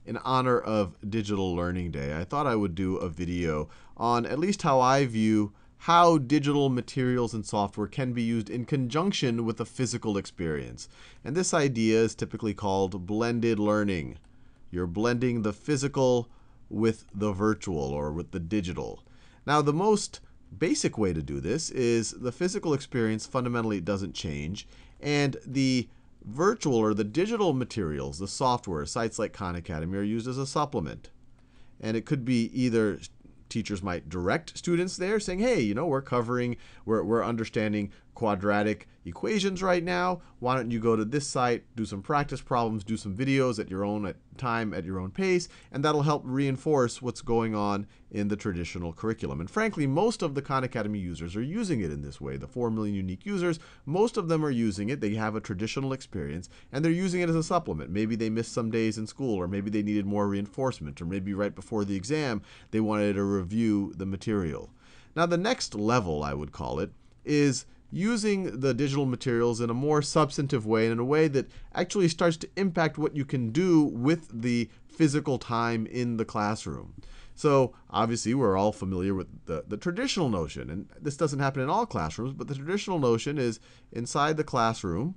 in honor of Digital Learning Day, I thought I would do a video on at least how I view how digital materials and software can be used in conjunction with a physical experience. And this idea is typically called blended learning. You're blending the physical with the virtual or with the digital. Now, the most basic way to do this is the physical experience fundamentally doesn't change, and the virtual or the digital materials, the software, sites like Khan Academy, are used as a supplement. And it could be either teachers might direct students there saying, hey, you know, we're understanding quadratic equations right now. Why don't you go to this site, do some practice problems, do some videos at your own time, at your own pace, and that'll help reinforce what's going on in the traditional curriculum. And frankly, most of the Khan Academy users are using it in this way. The 4 million unique users, most of them are using it. They have a traditional experience, and they're using it as a supplement. Maybe they missed some days in school, or maybe they needed more reinforcement, or maybe right before the exam, they wanted to review the material. Now, the next level, I would call it, is using the digital materials in a more substantive way and in a way that actually starts to impact what you can do with the physical time in the classroom. So obviously, we're all familiar with the traditional notion, and this doesn't happen in all classrooms, but the traditional notion is inside the classroom,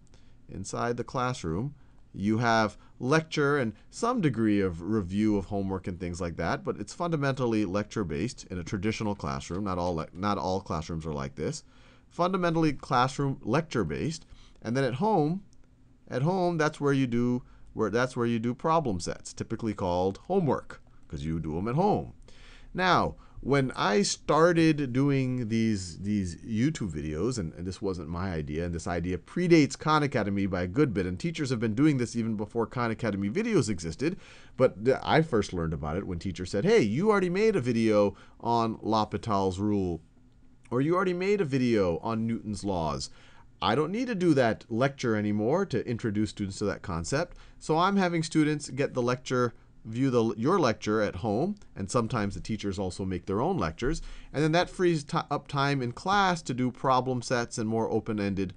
you have lecture and some degree of review of homework and things like that, but it's fundamentally lecture-based in a traditional classroom. Not all classrooms are like this. Fundamentally classroom lecture-based, and then at home, that's where you do problem sets, typically called homework, because you do them at home. Now, when I started doing these YouTube videos, and this wasn't my idea, and this idea predates Khan Academy by a good bit, and teachers have been doing this even before Khan Academy videos existed, but I first learned about it when teachers said, hey, you already made a video on L'Hopital's rule, or you already made a video on Newton's laws. I don't need to do that lecture anymore to introduce students to that concept, so I'm having students get the lecture, view your lecture at home, and sometimes the teachers also make their own lectures, and then that frees up time in class to do problem sets and more open-ended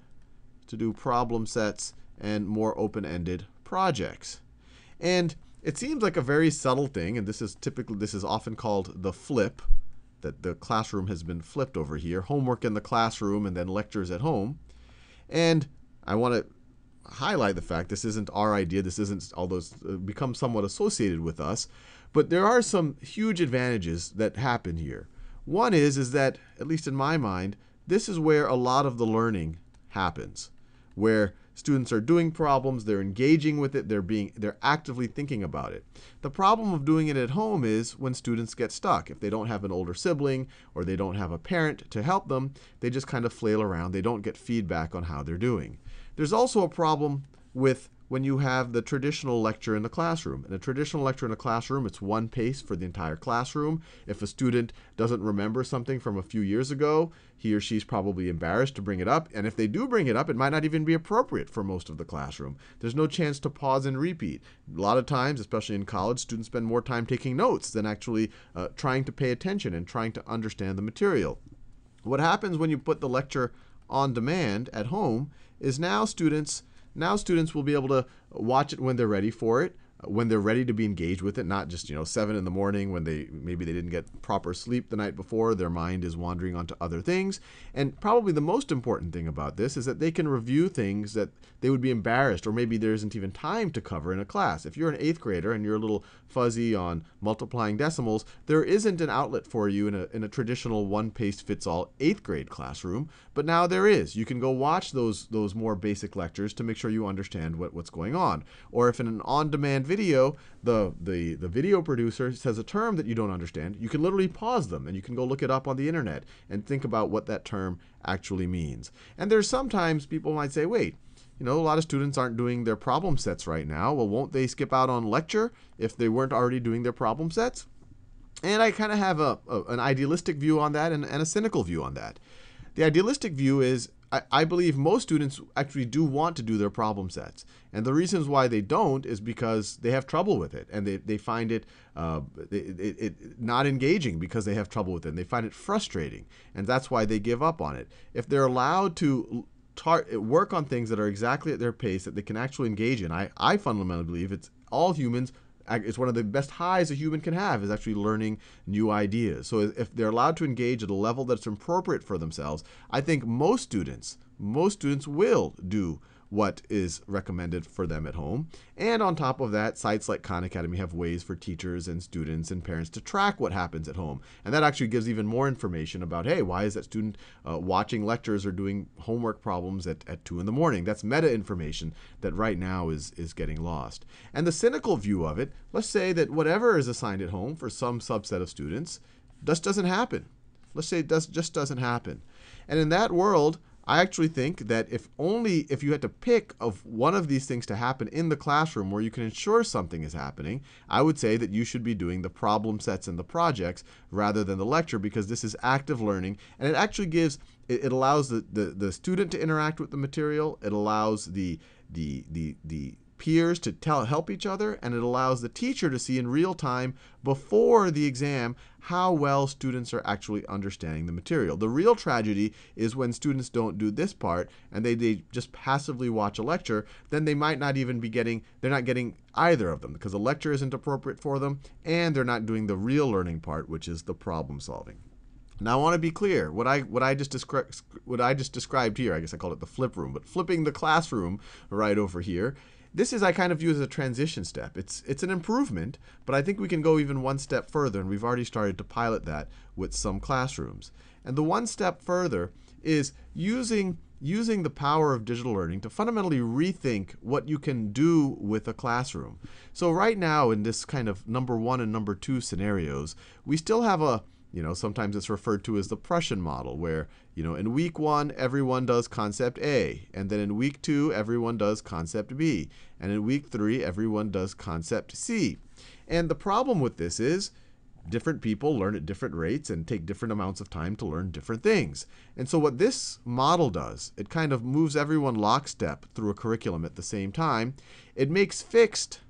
projects. And it seems like a very subtle thing, and this is often called the flip, that the classroom has been flipped over here, homework in the classroom and then lectures at home. And I want to highlight the fact this isn't our idea, this isn't, although it's become somewhat associated with us, but there are some huge advantages that happen here. One is that, at least in my mind, this is where a lot of the learning happens, where students are doing problems, they're engaging with it, they're actively thinking about it. The problem of doing it at home is when students get stuck. If they don't have an older sibling or they don't have a parent to help them, they just kind of flail around. They don't get feedback on how they're doing. There's also a problem with when you have the traditional lecture in the classroom. In a traditional lecture in a classroom, it's one pace for the entire classroom. If a student doesn't remember something from a few years ago, he or she's probably embarrassed to bring it up. And if they do bring it up, it might not even be appropriate for most of the classroom. There's no chance to pause and repeat. A lot of times, especially in college, students spend more time taking notes than actually trying to pay attention and trying to understand the material. What happens when you put the lecture on demand at home is now students will be able to watch it when they're ready for it, when they're ready to be engaged with it, not just 7 in the morning when maybe they didn't get proper sleep the night before, their mind is wandering onto other things. And probably the most important thing about this is that they can review things that they would be embarrassed, or maybe there isn't even time to cover in a class. If you're an 8th grader and you're a little fuzzy on multiplying decimals, there isn't an outlet for you in a traditional one-pace-fits-all 8th grade classroom, but now there is. You can go watch those more basic lectures to make sure you understand what's going on. Or if in an on-demand video, the video producer says a term that you don't understand, you can literally pause them and you can go look it up on the internet and think about what that term actually means. And there's sometimes people might say, wait, a lot of students aren't doing their problem sets right now. Well, won't they skip out on lecture if they weren't already doing their problem sets? And I kind of have an idealistic view on that and a cynical view on that. The idealistic view is I believe most students actually do want to do their problem sets. And the reasons why they don't is because they have trouble with it. And they find it not engaging because they have trouble with it. And they find it frustrating. And that's why they give up on it. If they're allowed to work on things that are exactly at their pace that they can actually engage in, I fundamentally believe it's all humans it's one of the best highs a human can have, is actually learning new ideas. So if they're allowed to engage at a level that's appropriate for themselves, I think most students will do what is recommended for them at home. And on top of that, sites like Khan Academy have ways for teachers and students and parents to track what happens at home. And that actually gives even more information about, hey, why is that student watching lectures or doing homework problems at 2 in the morning? That's meta information that right now is getting lost. And the cynical view of it, let's say that whatever is assigned at home for some subset of students just doesn't happen. Let's say it just doesn't happen. And in that world, I actually think that if you had to pick of one of these things to happen in the classroom where you can ensure something is happening, I would say that you should be doing the problem sets and the projects rather than the lecture, because this is active learning, and it actually it allows the student to interact with the material, it allows the peers to help each other, and it allows the teacher to see in real time before the exam how well students are actually understanding the material. The real tragedy is when students don't do this part and they just passively watch a lecture, then they might not even be they're not getting either of them, because the lecture isn't appropriate for them and they're not doing the real learning part, which is the problem solving. Now I want to be clear, what I just described here, I guess I called it the flip room, but flipping the classroom right over here, this is, I kind of view as a transition step. It's an improvement, but I think we can go even one step further, and we've already started to pilot that with some classrooms. And the one step further is using the power of digital learning to fundamentally rethink what you can do with a classroom. So right now, in this kind of number 1 and number 2 scenarios, we still have sometimes it's referred to as the Prussian model, where, in week 1, everyone does concept A, and then in week 2, everyone does concept B, and in week 3, everyone does concept C. And the problem with this is different people learn at different rates and take different amounts of time to learn different things. And so what this model does, it kind of moves everyone lockstep through a curriculum at the same time. It makes fixed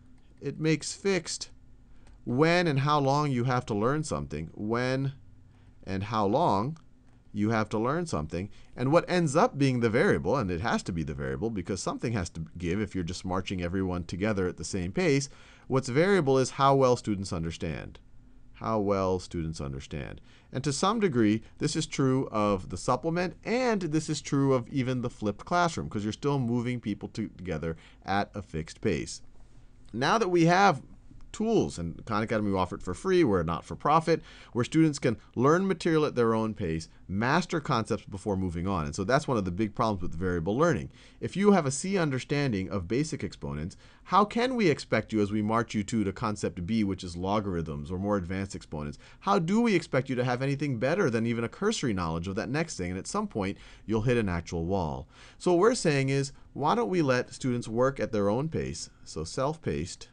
when and how long you have to learn something, when and how long you have to learn something, and what ends up being the variable, and it has to be the variable because something has to give if you're just marching everyone together at the same pace. What's variable is how well students understand. How well students understand. And to some degree, this is true of the supplement, and this is true of even the flipped classroom, because you're still moving people together at a fixed pace. Now that we have tools, and Khan Academy we offer it for free, we're not for profit, where students can learn material at their own pace, master concepts before moving on. And so that's one of the big problems with variable learning. If you have a C understanding of basic exponents, how can we expect you, as we march you to concept B, which is logarithms or more advanced exponents, how do we expect you to have anything better than even a cursory knowledge of that next thing? And at some point, you'll hit an actual wall. So what we're saying is, why don't we let students work at their own pace, so self-paced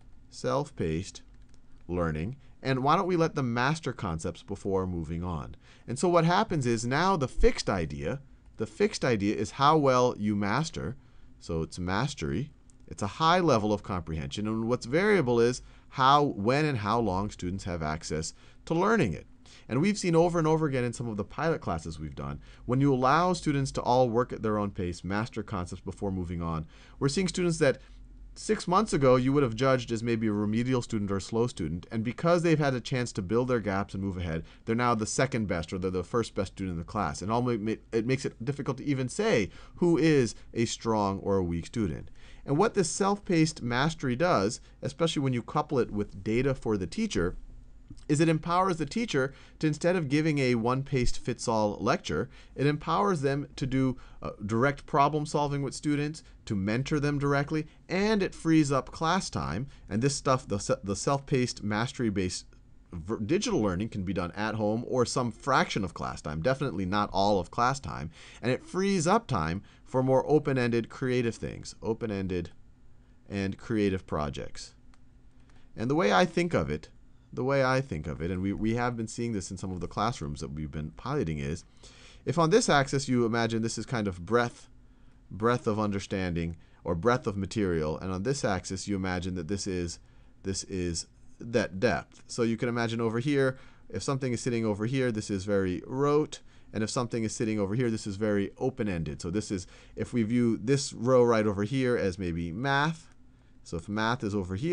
learning, and why don't we let them master concepts before moving on? And so what happens is, now the fixed idea is how well you master, so it's mastery, it's a high level of comprehension, and what's variable is when and how long students have access to learning it. And we've seen over and over again in some of the pilot classes we've done, when you allow students to all work at their own pace, master concepts before moving on, we're seeing students that 6 months ago you would have judged as maybe a remedial student or a slow student, and because they've had a chance to build their gaps and move ahead, they're now the second best, or they're the first best student in the class. And it makes it difficult to even say who is a strong or a weak student. And what this self-paced mastery does, especially when you couple it with data for the teacher, is it empowers the teacher to, instead of giving a one-paste-fits-all lecture, it empowers them to do direct problem solving with students, to mentor them directly, and it frees up class time. And this stuff, the self-paced, mastery-based digital learning, can be done at home or some fraction of class time, definitely not all of class time, and it frees up time for more open-ended creative things, open-ended and creative projects. And the way I think of it, and we have been seeing this in some of the classrooms that we've been piloting, is if on this axis you imagine this is kind of breadth of understanding or breadth of material, and on this axis you imagine that this is that depth. So you can imagine over here, if something is sitting over here, this is very rote, and if something is sitting over here, this is very open-ended. So this is, if we view this row right over here as maybe math, so if math is over here,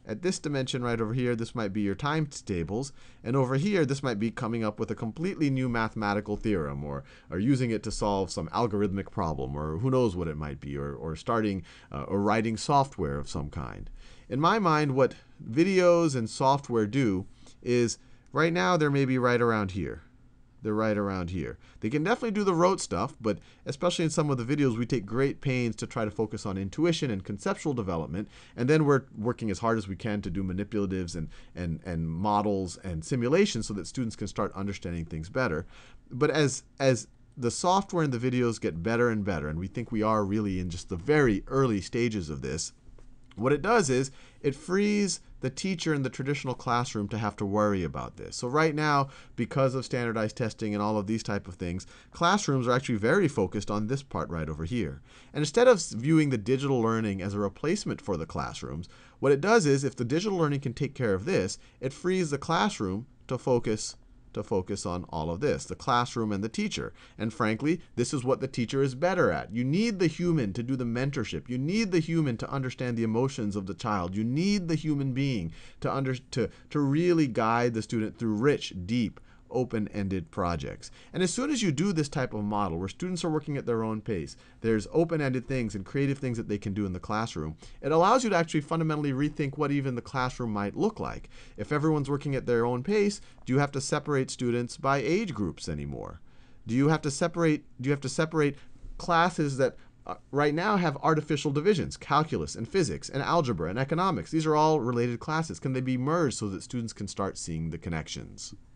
At this dimension right over here, this might be your times tables. And over here, this might be coming up with a completely new mathematical theorem, or using it to solve some algorithmic problem, or who knows what it might be, or starting or writing software of some kind. In my mind, what videos and software do is, right now, they're maybe right around here. They're right around here. They can definitely do the rote stuff, but especially in some of the videos, we take great pains to try to focus on intuition and conceptual development, and then we're working as hard as we can to do manipulatives and models and simulations so that students can start understanding things better. But as the software and the videos get better and better, and we think we are really in just the very early stages of this, what it does is it frees the teacher in the traditional classroom to have to worry about this. So right now, because of standardized testing and all of these type of things, classrooms are actually very focused on this part right over here. And instead of viewing the digital learning as a replacement for the classrooms, what it does is, if the digital learning can take care of this, it frees the classroom to focus on all of this, the classroom and the teacher. And frankly, this is what the teacher is better at. You need the human to do the mentorship. You need the human to understand the emotions of the child. You need the human being to really guide the student through rich, deep, open-ended projects. And as soon as you do this type of model where students are working at their own pace, there's open-ended things and creative things that they can do in the classroom, it allows you to actually fundamentally rethink what even the classroom might look like. If everyone's working at their own pace, do you have to separate students by age groups anymore? Do you have to separate classes that right now have artificial divisions, calculus and physics and algebra and economics? These are all related classes. Can they be merged so that students can start seeing the connections?